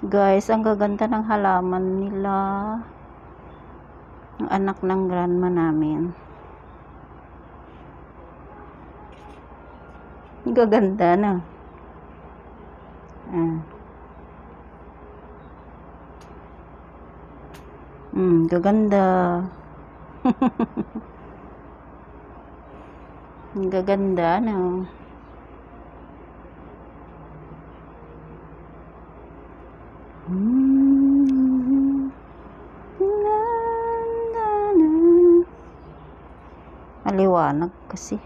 Guys, ang gaganda ng halaman nila. Ang anak ng grandma namin. Ang gaganda na. Gaganda. Ang gaganda na. Maliwanag kasi.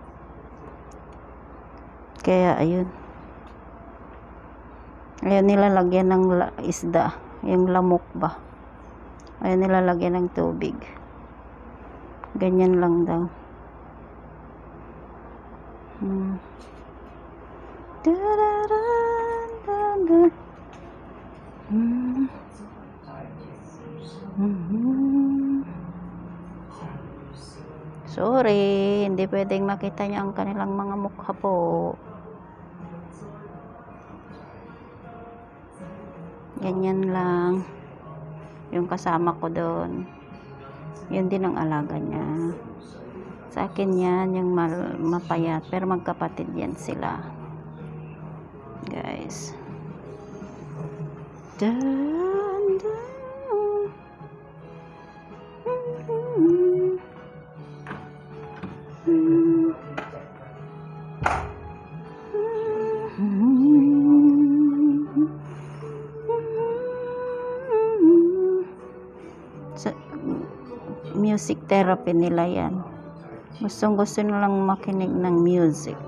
Kaya ayun. Ayun nilalagyan ng isda. Yung lamok ba. Ayun nilalagyan ng tubig. Ganyan lang daw. Sorry, hindi pwedeng makita niya ang kanilang mga mukha po. Ganyan lang. Yung kasama ko doon. Yun din ang alaga niya. Sa akin yan, yung mapayat. Pero magkapatid yan sila. Guys. Music therapy nila yan. Gusto nilang makinig ng music.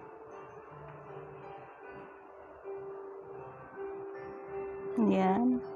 Yan.